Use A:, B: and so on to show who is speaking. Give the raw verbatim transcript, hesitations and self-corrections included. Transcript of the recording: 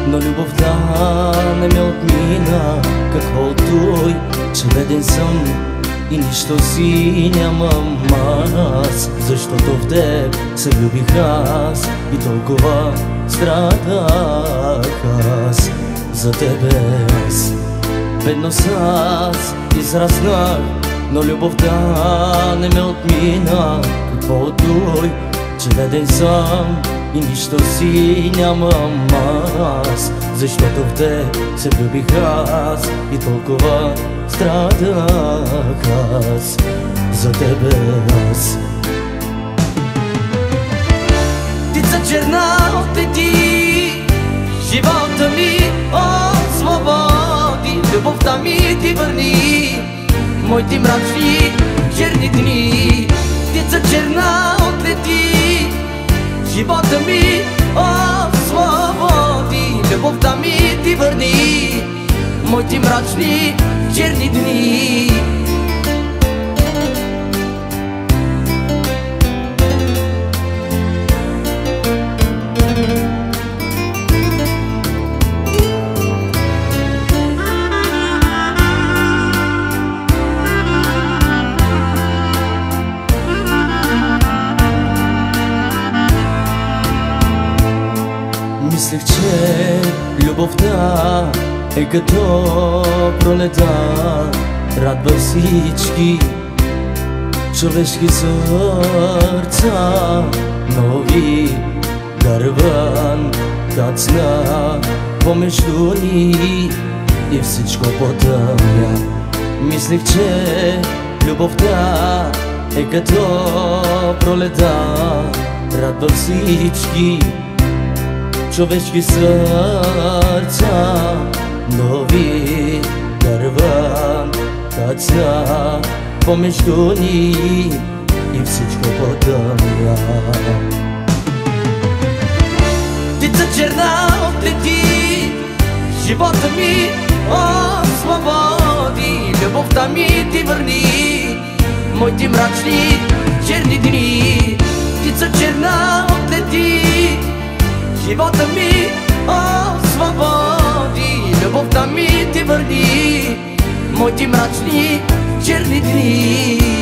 A: но любовта не ме отмина. Какво той, че беден съм и нищо си нямам аз, защото в теб се влюбих аз и толкова страдах аз. За тебе аз бедност аз израснах, но любовта не ме отмина. Какво той, че беден съм и нищо си нямам аз, защото в теб се влюбих аз и толкова страдах аз. За тебе аз. Птица черна отлети, живота ми освободи, любовта ми ти върни, моите мрачни черни дни. Птица черна отлети, живота ми освободи, любовта ми ти върни, моите мрачни черни дни. Мислех, че любовта е като пролета, радва всички човешки сърца. Нови дърван тацна помежду ни и всичко потъмня. Мислех, че любовта е като пролета, радва всички човешки сърца. Нови дърва тацна помежду ни и всичко потъмня. Птица черна отлети, живота ми освободи, любовта ми ти върни, моите мрачни черни дни. Птица черна отлети, живота ми освободи, любовта ми ти върни, моите мрачни черни дни.